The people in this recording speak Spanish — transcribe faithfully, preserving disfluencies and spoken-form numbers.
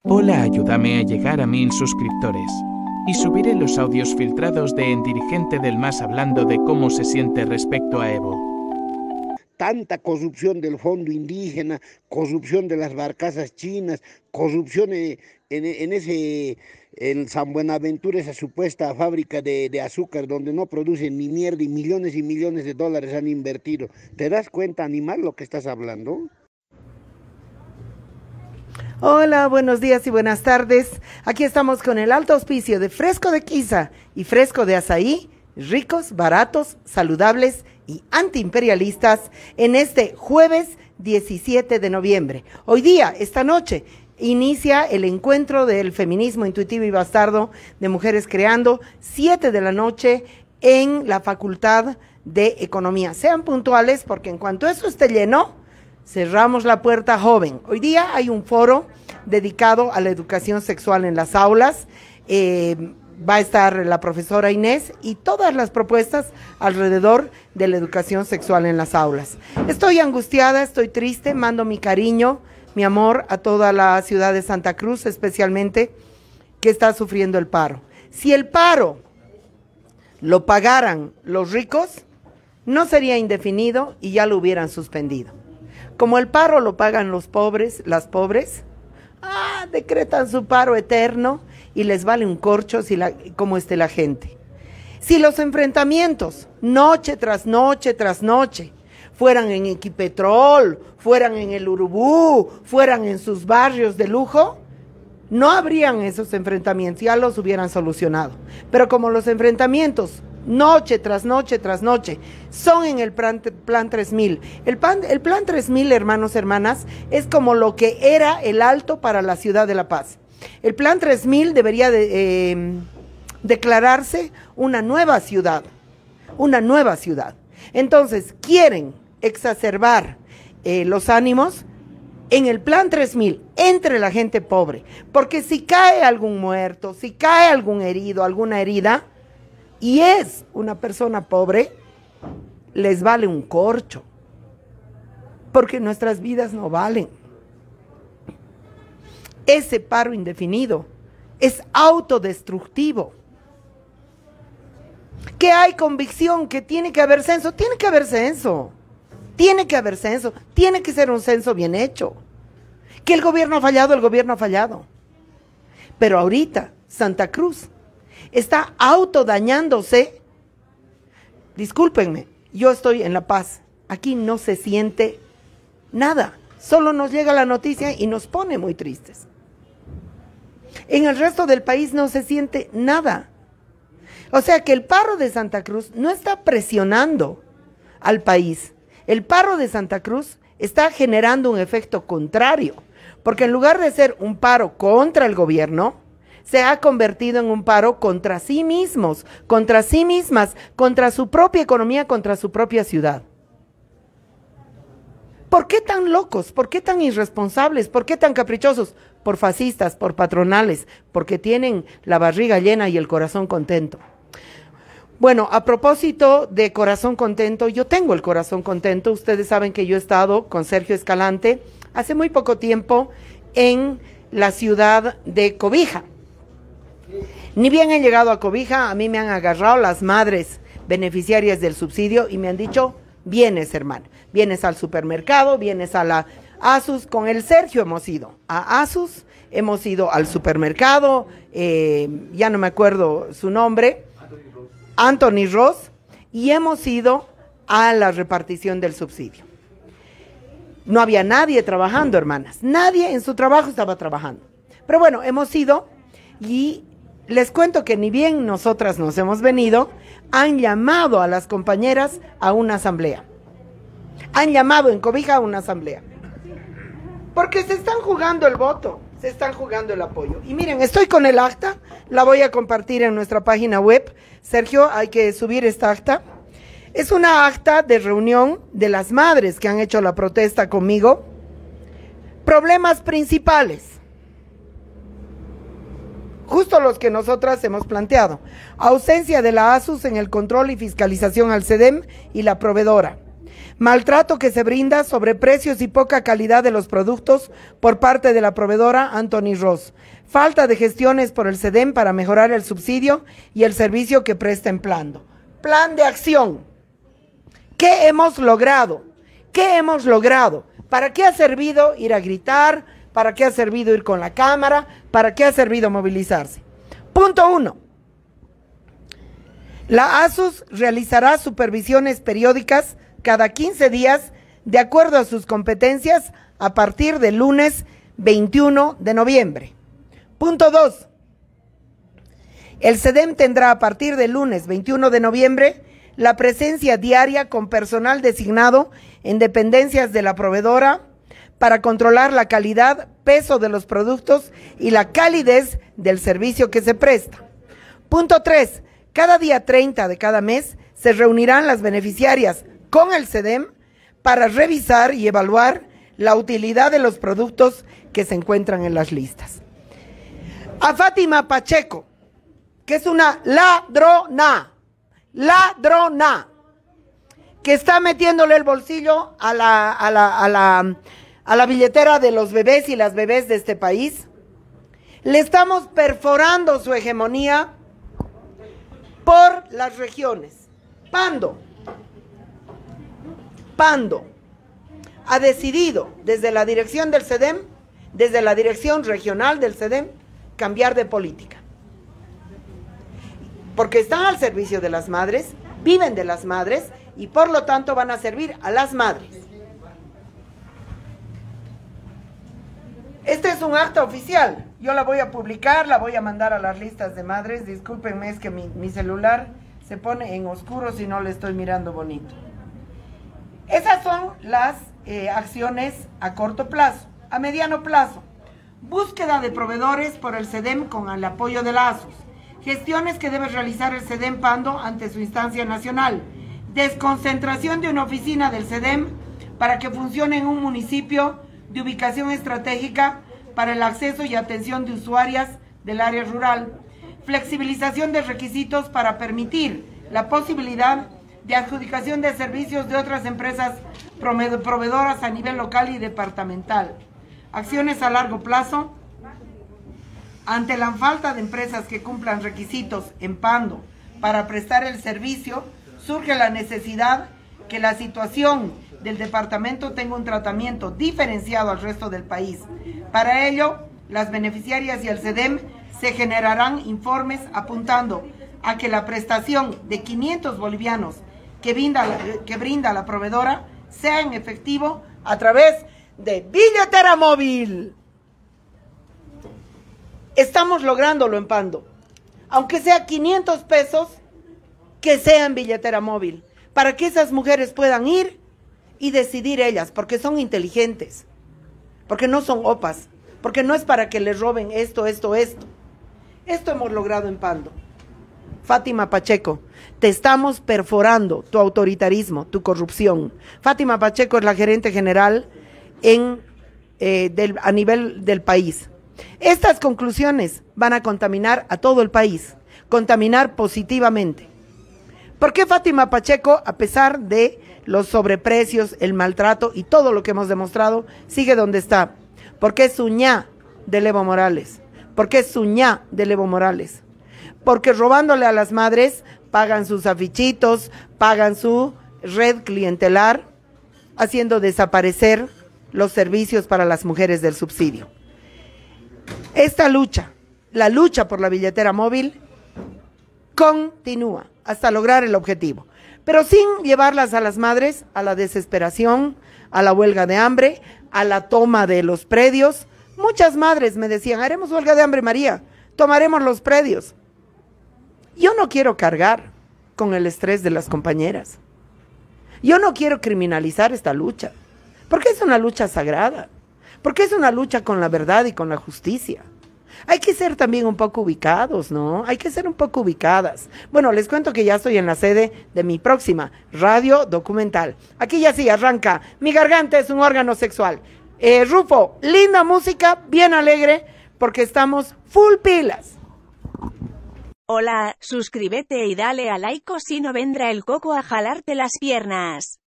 Hola, ayúdame a llegar a mil suscriptores. Y subiré los audios filtrados de En Dirigente del Mas hablando de cómo se siente respecto a Evo. Tanta corrupción del fondo indígena, corrupción de las barcazas chinas, corrupción en, en, en ese, en San Buenaventura, esa supuesta fábrica de, de azúcar donde no producen ni mierda y millones y millones de dólares han invertido. ¿Te das cuenta, animal, lo que estás hablando? Hola, buenos días y buenas tardes. Aquí estamos con el alto auspicio de Fresco de Quiza y Fresco de Azaí, ricos, baratos, saludables y antiimperialistas en este jueves diecisiete de noviembre. Hoy día, esta noche, inicia el encuentro del feminismo intuitivo y bastardo de Mujeres Creando, siete de la noche en la Facultad de Economía. Sean puntuales porque en cuanto eso esté lleno, cerramos la puerta joven. Hoy día hay un foro dedicado a la educación sexual en las aulas. Eh, va a estar la profesora Inés y todas las propuestas alrededor de la educación sexual en las aulas. Estoy angustiada, estoy triste, mando mi cariño, mi amor a toda la ciudad de Santa Cruz, especialmente que está sufriendo el paro. Si el paro lo pagaran los ricos, no sería indefinido y ya lo hubieran suspendido. Como el paro lo pagan los pobres, las pobres, ah, decretan su paro eterno y les vale un corcho si la, como esté la gente. Si los enfrentamientos, noche tras noche tras noche, fueran en Equipetrol, fueran en el Urubú, fueran en sus barrios de lujo, no habrían esos enfrentamientos, ya los hubieran solucionado. Pero como los enfrentamientos noche tras noche tras noche, son en el plan, plan tres mil. El plan, el plan tres mil, hermanos, hermanas, es como lo que era el Alto para la ciudad de La Paz. El plan tres mil debería de, eh, declararse una nueva ciudad, una nueva ciudad. Entonces, quieren exacerbar eh, los ánimos en el plan tres mil entre la gente pobre, porque si cae algún muerto, si cae algún herido, alguna herida, y es una persona pobre, les vale un corcho, porque nuestras vidas no valen. Ese paro indefinido es autodestructivo. Que hay convicción que tiene que haber censo, tiene que haber censo, tiene que haber censo, tiene que ser un censo bien hecho. Que el gobierno ha fallado, el gobierno ha fallado. Pero ahorita, Santa Cruz está autodañándose. Discúlpenme, yo estoy en La Paz, aquí no se siente nada, solo nos llega la noticia y nos pone muy tristes. En el resto del país no se siente nada. O sea que el paro de Santa Cruz no está presionando al país, el paro de Santa Cruz está generando un efecto contrario, porque en lugar de ser un paro contra el gobierno, se ha convertido en un paro contra sí mismos, contra sí mismas, contra su propia economía, contra su propia ciudad. ¿Por qué tan locos? ¿Por qué tan irresponsables? ¿Por qué tan caprichosos? Por fascistas, por patronales, porque tienen la barriga llena y el corazón contento. Bueno, a propósito de corazón contento, yo tengo el corazón contento. Ustedes saben que yo he estado con Sergio Escalante hace muy poco tiempo en la ciudad de Cobija. Ni bien he llegado a Cobija, a mí me han agarrado las madres beneficiarias del subsidio y me han dicho, vienes, hermano, vienes al supermercado, vienes a la Asus. Con el Sergio hemos ido a Asus, hemos ido al supermercado, eh, ya no me acuerdo su nombre, Anthony Ross, y hemos ido a la repartición del subsidio. No había nadie trabajando, hermanas, nadie en su trabajo estaba trabajando. Pero bueno, hemos ido y les cuento que ni bien nosotras nos hemos venido, han llamado a las compañeras a una asamblea. Han llamado en Cobija a una asamblea. Porque se están jugando el voto, se están jugando el apoyo. Y miren, estoy con el acta, la voy a compartir en nuestra página web. Sergio, hay que subir esta acta. Es una acta de reunión de las madres que han hecho la protesta conmigo. Problemas principales. Justo los que nosotras hemos planteado. Ausencia de la Asus en el control y fiscalización al CEDEM y la proveedora. Maltrato que se brinda, sobreprecios y poca calidad de los productos por parte de la proveedora Anthony Ross. Falta de gestiones por el SEDEM para mejorar el subsidio y el servicio que presta en Pando. Plan de acción. ¿Qué hemos logrado? ¿Qué hemos logrado? ¿Para qué ha servido ir a gritar? ¿Para qué ha servido ir con la cámara? ¿Para qué ha servido movilizarse? Punto uno. La ASUS realizará supervisiones periódicas cada quince días de acuerdo a sus competencias a partir del lunes veintiuno de noviembre. Punto dos. El SEDEM tendrá a partir del lunes veintiuno de noviembre la presencia diaria con personal designado en dependencias de la proveedora para controlar la calidad, peso de los productos y la calidez del servicio que se presta. Punto tres. Cada día treinta de cada mes se reunirán las beneficiarias con el SEDEM para revisar y evaluar la utilidad de los productos que se encuentran en las listas. A Fátima Pacheco, que es una ladrona, ladrona, que está metiéndole el bolsillo a la, a la, a la, a la billetera de los bebés y las bebés de este país. Le estamos perforando su hegemonía por las regiones. Pando, Pando ha decidido desde la dirección del SEDEM, desde la dirección regional del SEDEM, cambiar de política. Porque están al servicio de las madres, viven de las madres y por lo tanto van a servir a las madres. Este es un acta oficial. Yo la voy a publicar, la voy a mandar a las listas de madres. Discúlpenme, es que mi, mi celular se pone en oscuro si no le estoy mirando bonito. Esas son las eh, acciones a corto plazo. A mediano plazo, búsqueda de proveedores por el SEDEM con el apoyo de la ASUS. Gestiones que debe realizar el SEDEM Pando ante su instancia nacional. Desconcentración de una oficina del SEDEM para que funcione en un municipio de ubicación estratégica para el acceso y atención de usuarias del área rural. Flexibilización de requisitos para permitir la posibilidad de adjudicación de servicios de otras empresas proveedoras a nivel local y departamental. Acciones a largo plazo. Ante la falta de empresas que cumplan requisitos en Pando para prestar el servicio, surge la necesidad que la situación del departamento tenga un tratamiento diferenciado al resto del país. Para ello, las beneficiarias y el SEDEM se generarán informes apuntando a que la prestación de quinientos bolivianos que brinda, que brinda la proveedora sea en efectivo a través de billetera móvil. Estamos lográndolo en Pando. Aunque sea quinientos pesos, que sea en billetera móvil, para que esas mujeres puedan ir y decidir ellas, porque son inteligentes, porque no son opas, porque no es para que les roben esto, esto, esto. Esto hemos logrado en Pando. Fátima Pacheco, te estamos perforando tu autoritarismo, tu corrupción. Fátima Pacheco es la gerente general en, eh, del, a nivel del país. Estas conclusiones van a contaminar a todo el país, contaminar positivamente. ¿Por qué Fátima Pacheco, a pesar de los sobreprecios, el maltrato y todo lo que hemos demostrado, sigue donde está? Porque es uñá de Evo Morales. Porque es uñá de Evo Morales. Porque robándole a las madres, pagan sus afichitos, pagan su red clientelar, haciendo desaparecer los servicios para las mujeres del subsidio. Esta lucha, la lucha por la billetera móvil, continúa hasta lograr el objetivo, pero sin llevarlas a las madres a la desesperación, a la huelga de hambre, a la toma de los predios. Muchas madres me decían, haremos huelga de hambre, María, tomaremos los predios. Yo no quiero cargar con el estrés de las compañeras. Yo no quiero criminalizar esta lucha, porque es una lucha sagrada, porque es una lucha con la verdad y con la justicia. Hay que ser también un poco ubicados, ¿no? Hay que ser un poco ubicadas. Bueno, les cuento que ya estoy en la sede de mi próxima radio documental. Aquí ya sí arranca. Mi garganta es un órgano sexual. Eh, Rufo, linda música, bien alegre, porque estamos full pilas. Hola, suscríbete y dale a like o si no vendrá el coco a jalarte las piernas.